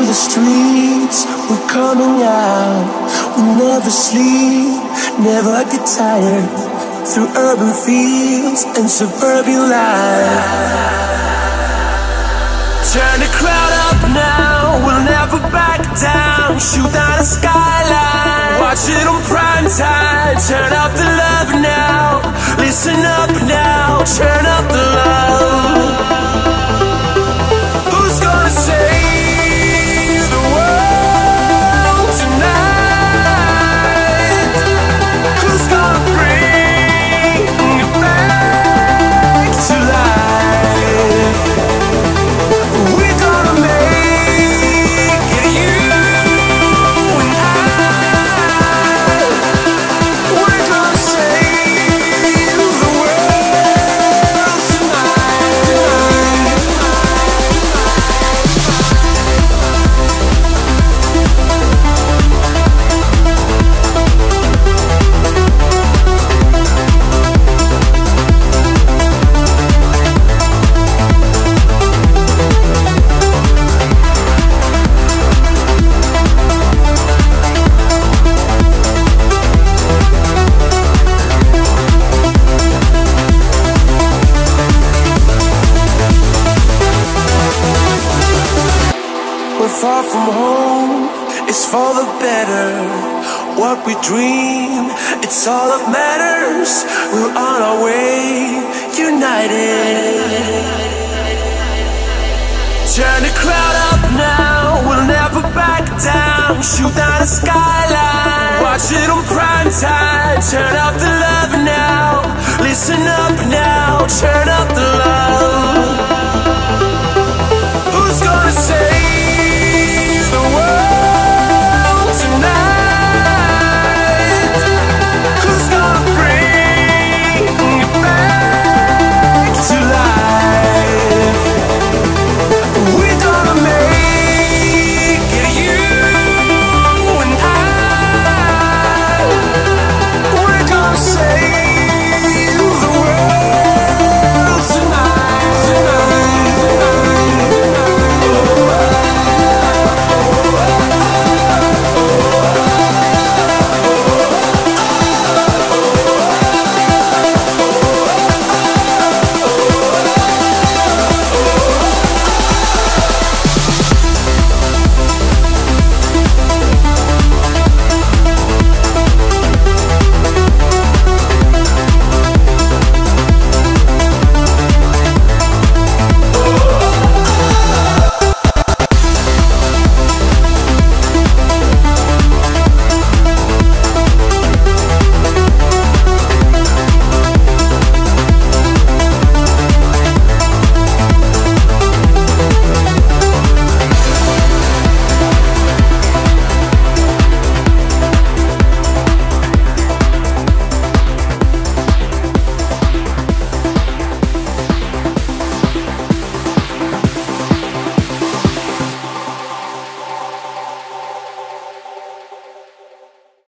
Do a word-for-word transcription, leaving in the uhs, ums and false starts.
the streets, we're coming out. We never sleep, never get tired. Through urban fields and suburban life. Turn the crowd up now, we'll never back down. Shoot down the skyline, watch it on prime time. Turn up the love now, listen up now. Turn up the love. Who's gonna save the world tonight? Who's gonna bring it back to life? We're gonna make it, you and I. We're gonna save the world tonight. We're far from home, it's for the better. What we dream, it's all that matters. We're on our way, united. Turn the crowd up now, we'll never back down. Shoot down the skyline, watch it on prime time. Turn up the love now, listen up now. Turn up the love.